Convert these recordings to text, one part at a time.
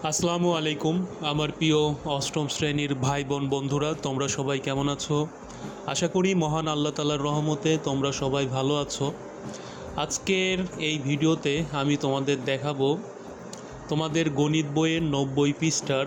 আসসালামু আলাইকুম আমার প্রিয় অষ্টম শ্রেণীর ভাই বোন বন্ধুরা, তোমরা সবাই কেমন আছো? আশা করি মহান আল্লাহ তাআলার রহমতে তোমরা সবাই ভালো আছো। আজকের এই ভিডিওতে আমি তোমাদের দেখাবো তোমাদের গণিত বইয়ের 90 পৃষ্ঠার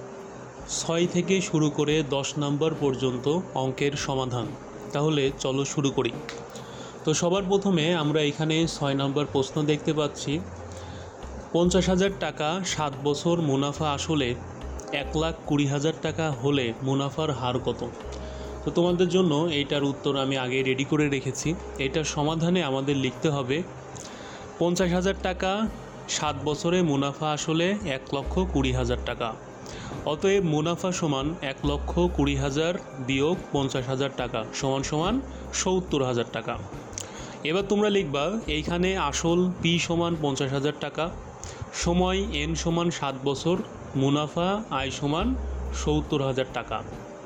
6 থেকে শুরু করে 10 নম্বর পর্যন্ত অঙ্কের সমাধান। তাহলে চলো শুরু করি। তো সবার প্রথমে আমরা এখানে 6 নম্বর প্রশ্ন দেখতে পাচ্ছি, 50,000 টাকা 7 বছর মুনাফা আসলে 1,20,000 টাকা হলে মুনাফার হার কত? তো তোমাদের জন্য এইটার উত্তর আমি আগে রেডি করে রেখেছি। এটার সমাধানে আমাদের লিখতে হবে 50,000 টাকা 7 বছরে মুনাফা আসলে 1,20,000 টাকা। অতএব মুনাফা সমান 1,20,000 বিয়োগ 50,000 টাকা সমান সমান 70,000 টাকা। এবার তোমরা লিখবা এইখানে আসল পি সমান 50,000 টাকা, সময় এন সমান 7 বছর, মুনাফা আয় সমান 70,000 টাকা।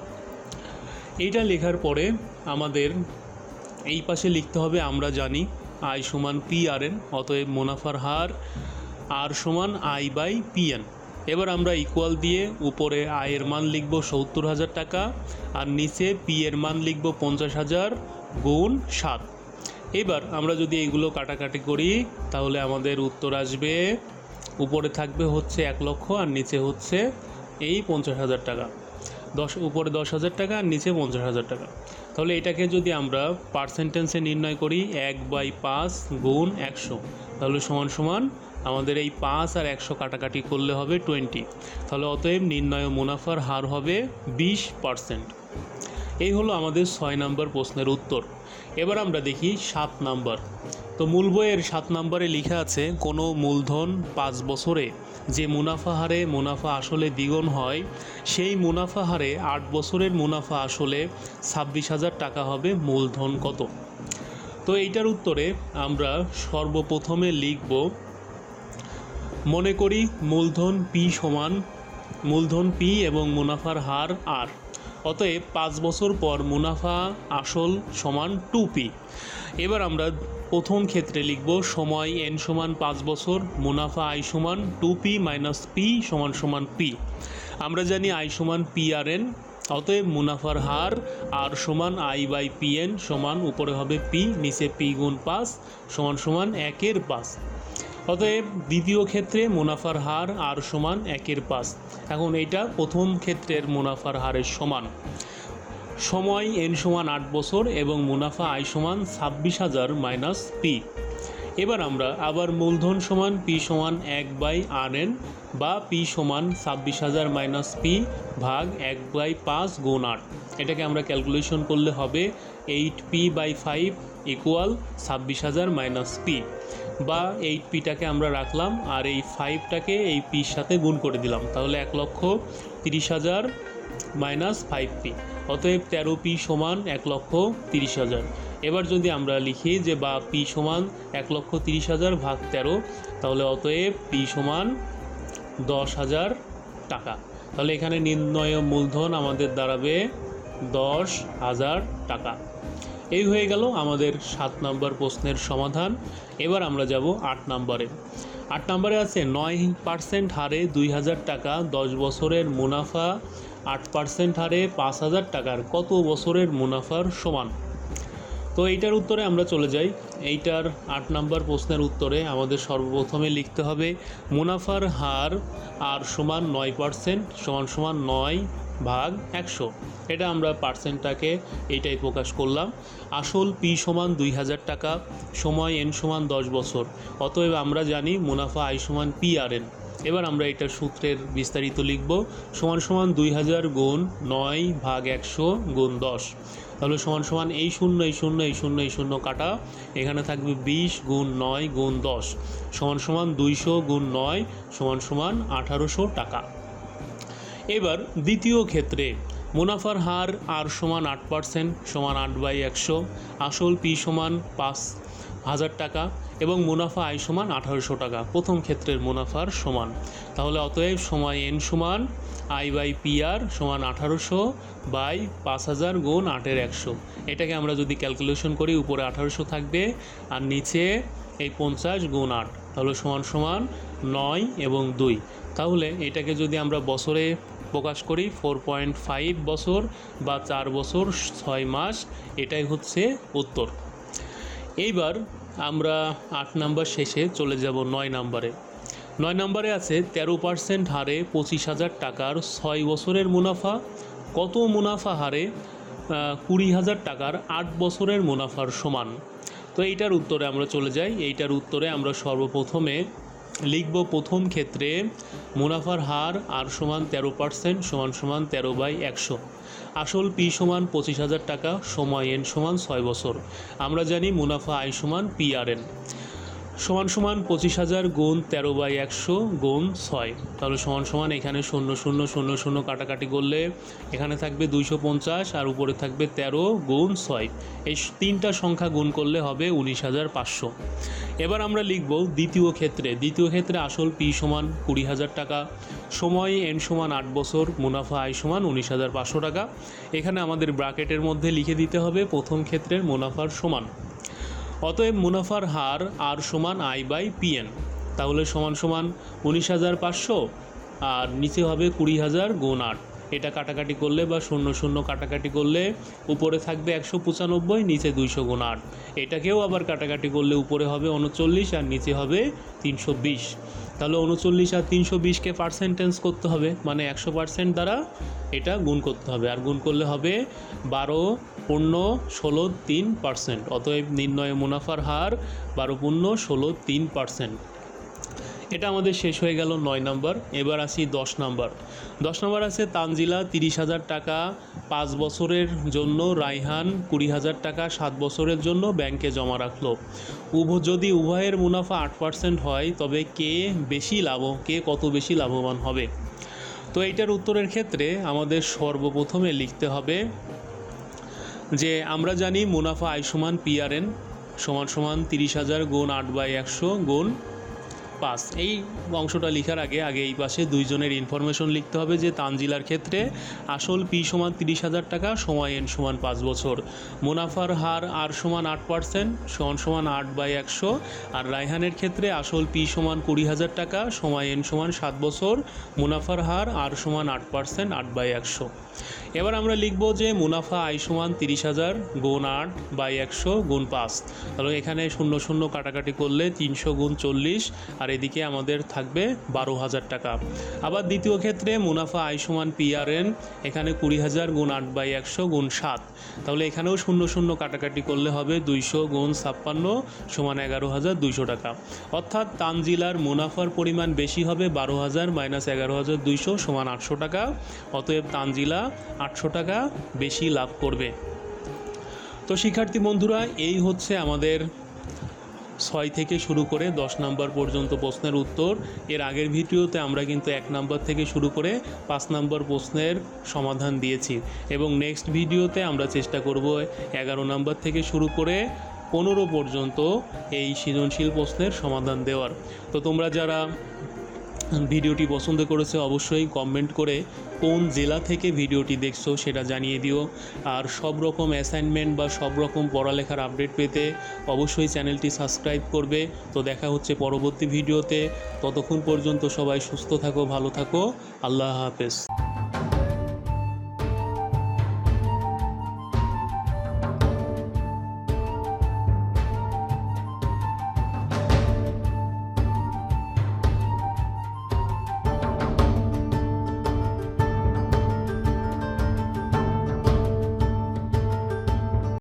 এইটা লেখার পরে আমাদের এই পাশে লিখতে হবে, আমরা জানি আয় সমান পি আর এন, অতএব মুনাফার হার আর সমান আই বাই পি এন। এবার আমরা ইকুয়াল দিয়ে উপরে আয়ের মান লিখব 70,000 টাকা আর নিচে পি এর মান লিখব 50,000 গুণ 7। এবার আমরা যদি এইগুলো কাটাকাটি করি তাহলে আমাদের উত্তর আসবে, উপরে থাকবে হচ্ছে 1 লক্ষ আর নিচে হচ্ছে এই 50,000 টাকা, উপরে 10,000 টাকা আর নিচে 50,000 টাকা। তাহলে এটাকে যদি আমরা পার্সেন্টেন্সে নির্ণয় করি 1/5 গুণ 100, তাহলে সমান সমান আমাদের এই 5 আর 100 কাটাকাটি করলে হবে 20। তাহলে অতএব নির্ণয় মুনাফার হার হবে 20%। এই হলো আমাদের 6 নম্বর প্রশ্নের উত্তর। এবার আমরা দেখি 7 নম্বর। তো মূল বইয়ের 7 নম্বরে লেখা আছে, কোনো মূলধন 5 বছরে যে মুনাফা হারে মুনাফা আসলে দ্বিগুণ হয়, সেই মুনাফা হারে 8 বছরের মুনাফা আসলে 26,000 টাকা হবে, মূলধন কত? তো এইটার উত্তরে আমরা সর্বপ্রথমে লিখব, মনে করি মূলধন পি এবং মুনাফার হার আর। অতএব 5 বছর পর মুনাফা আসল সমান 2p। এবার আমরা প্রথম ক্ষেত্রে লিখব সময় n সমান 5 বছর, মুনাফা i সমান 2p মাইনাস p সমান সমান p। আমরা জানি i সমান p আর n, অতএব মুনাফার হার আর সমান i বাই পি এন সমান উপরে হবে p, নিচে p গুণ 5 সমান সমান 1/5। অতএব দ্বিতীয় ক্ষেত্রে মুনাফার হার আর সমান 1/5। এখন এটা প্রথম ক্ষেত্রের মুনাফার হারের সমান। সময় এন সমান 8 বছর এবং মুনাফা আয় সমান 26,000 মাইনাস পি। এবার আমরা আবার মূলধন সমান পি সমান 1/RN বা পি সমান 26,000 মাইনাস পি ভাগ 1/5 গুণ 8। এটাকে আমরা ক্যালকুলেশন করলে হবে 8p/5 ইকুয়াল 26,000 মাইনাস পি, বা 8pটাকে আমরা রাখলাম আর এই 5টাকে এই পির সাথে গুণ করে দিলাম, তাহলে 1,30,000 মাইনাস 5p। অতএব 13p সমান 1,30,000। এবার যদি আমরা লিখি যে বা পি সমান 1,30,000 ভাগ 13, তাহলে অতএব পি সমান 10,000 টাকা। তাহলে এখানে নির্ণয় মূলধন আমাদের দাঁড়াবে 10,000 টাকা। এই হয়ে গেল আমাদের 7 নম্বর প্রশ্নের সমাধান। এবার আমরা যাব 8 নম্বরে। 8 নম্বরে আছে 9% হারে 2,000 টাকা 10 বছরের মুনাফা 8% হারে 5,000 টাকার কত বছরের মুনাফার সমান? তো এইটার উত্তরে আমরা চলে যাই। এইটার 8 নম্বর প্রশ্নের উত্তরে আমাদের সর্বপ্রথমে লিখতে হবে মুনাফার হার আর সমান 9% সমান সমান 9 ভাগ 100। এটা আমরা পার্সেন্টটাকে এইটাই প্রকাশ করলাম। আসল পি সমান 2,000 টাকা, সময় এন সমান 10 বছর, অতএব আমরা জানি মুনাফা আই সমান পি আর এন। এবার আমরা এটা সূত্রের বিস্তারিত লিখব, সমান সমান 2,000 গুণ 9 ভাগ 100 গুণ 10। তাহলে সমান সমান এই শূন্য এই শূন্য এই শূন্য এই শূন্য কাটা, এখানে থাকবে 20 গুণ 9 গুণ 10 সমান সমান 200 গুণ 9 সমান সমান 1,800 টাকা। এবার দ্বিতীয় ক্ষেত্রে মুনাফার হার আর সমান 8% সমান 8/100, আসল পি সমান 5,000 টাকা এবং মুনাফা আয় সমান 1,800 টাকা, প্রথম ক্ষেত্রের মুনাফার সমান। তাহলে অতএব সময় এন সমান আই বাই পি আর সমান 1,800 বাই 5,000 গুণ 8/100। এটাকে আমরা যদি ক্যালকুলেশন করি উপরে 1,800 থাকবে আর নিচে এই 50 গুণ 8, তাহলে সমান সমান 9 এবং 2। তাহলে এটাকে যদি আমরা বছরে প্রকাশ করি 4.5 বছর বা 4 বছর 6 মাস, এটাই হচ্ছে উত্তর। এইবার আমরা 8 নাম্বার শেষে চলে যাব 9 নাম্বারে। 9 নাম্বারে আছে 13% হারে 25,000 টাকার 6 বছরের মুনাফা কত মুনাফা হারে 20,000 টাকার 8 বছরের মুনাফার সমান। তো এইটার উত্তরে আমরা চলে যাই। এইটার উত্তরে আমরা সর্বপ্রথমে লিখব প্রথম ক্ষেত্রে মুনাফার হার আর সমান 13% সমান সমান 13/100, আসল পি সমান 25,000 টাকা, সময় এন সমান 6 বছর। আমরা জানি মুনাফা আই সমান PRN সমান সমান 25,000 গুণ 13/100 গুণ 6, তাহলে সমান সমান এখানে 0 0 0 0 কাটাকাটি করলে এখানে থাকবে 250 আর উপরে থাকবে 13 গুণ 6, এই তিনটা সংখ্যা গুণ করলে হবে 19,500। এবার আমরা লিখব দ্বিতীয় ক্ষেত্রে আসল পি সমান 20,000 টাকা, সময় এন সমান 8 বছর, মুনাফা আই সমান 19,500 টাকা। এখানে আমাদের ব্র্যাকেটের মধ্যে লিখে দিতে হবে প্রথম ক্ষেত্রের মুনাফার সমান। অতএব মুনাফার হার আর সমান I/PN, তাহলে সমান সমান 19,500 আর নিচে হবে 20,000 গুণ 8, এটা কাটাকাটি করলে বা 0 0 কাটাকাটি করলে উপরে থাকবে 195, নিচে 200 গুণ 8, এটাকেও আবার কাটাকাটি করলে উপরে হবে 39 আর নিচে হবে 320। তাহলে 39 আর 320কে পার্সেন্টেজ করতে হবে, মানে 100% দ্বারা এটা গুণ করতে হবে, আর গুণ করলে হবে 12 পূর্ণ 16 3%। অতএব নির্ণয় মুনাফার হার 12 পূর্ণ 16 3%। এটা আমাদের শেষ হয়ে গেল 9 নাম্বার। এবার আসি 10 নাম্বার। 10 নাম্বার আছে তানজিলা 30,000 টাকা 5 বছরের জন্য, রায়হান 20,000 টাকা 7 বছরের জন্য ব্যাংকে জমা রাখলো। যদি উভয়ের মুনাফা 8% হয় তবে কে কত বেশি লাভবান হবে। তো এইটার উত্তরের ক্ষেত্রে আমাদের সর্বপ্রথমে লিখতে হবে যে আমরা জানি মুনাফা আই সমান PRN সমান সমান 30,000 গুণ 8/100 গুণ 5। এই অংশটা লেখার আগে এই পাশে দুইজনের ইনফরমেশন লিখতে হবে যে তানজিলার ক্ষেত্রে আসল পি সমান 30,000 টাকা, সময় এন সমান 5 বছর, মুনাফার হার আর সমান 8% সমান সমান 8/100, আর রায়হানের ক্ষেত্রে আসল পি সমান 20,000 টাকা, সময় এন সমান 7 বছর, মুনাফার হার আর সমান 8% 8/100। এবার আমরা লিখব যে মুনাফা আই সমান 30,000 গুণ 8/100 গুণ 5, তাহলে এখানে 0 0 কাটাকাটি করলে 300 গুণ 40 আর এদিকে আমাদের থাকবে 12,000 টাকা। আবার দ্বিতীয় ক্ষেত্রে মুনাফা আই সমান PRN, এখানে 20,000 গুণ 8/100 গুণ 7, তাহলে এখানেও 0 0 কাটাকাটি করলে হবে 200 গুণ 56 সমান 11,200 টাকা। অর্থাৎ তানজিলার মুনাফার পরিমাণ বেশি হবে 12,000 মাইনাস 11,200 সমান 800 টাকা। অতএব তানজিলা 800 টাকা বেশি লাভ করবে। তো শিক্ষার্থী বন্ধুরা, এই হচ্ছে আমাদের 6 থেকে শুরু করে 10 নাম্বার পর্যন্ত প্রশ্নের উত্তর। এর আগের ভিডিওতে আমরা কিন্তু 1 নাম্বার থেকে শুরু করে 5 নাম্বার প্রশ্নের সমাধান দিয়েছি, এবং নেক্সট ভিডিওতে আমরা চেষ্টা করব 11 নাম্বার থেকে শুরু করে 15 পর্যন্ত এই সৃজনশীল প্রশ্নের সমাধান দেওয়ার। তো তোমরা যারা ভিডিওটি পছন্দ করেছে অবশ্যই কমেন্ট করে কোন জেলা থেকে ভিডিওটি দেখছো সেটা জানিয়ে দিও। আর সব রকম অ্যাসাইনমেন্ট বা সব রকম পড়ালেখার আপডেট পেতে অবশ্যই চ্যানেলটি সাবস্ক্রাইব করবে। তো দেখা হচ্ছে পরবর্তী ভিডিওতে, ততক্ষণ পর্যন্ত সবাই সুস্থ থাকো, ভালো থাকো, আল্লাহ হাফেজ।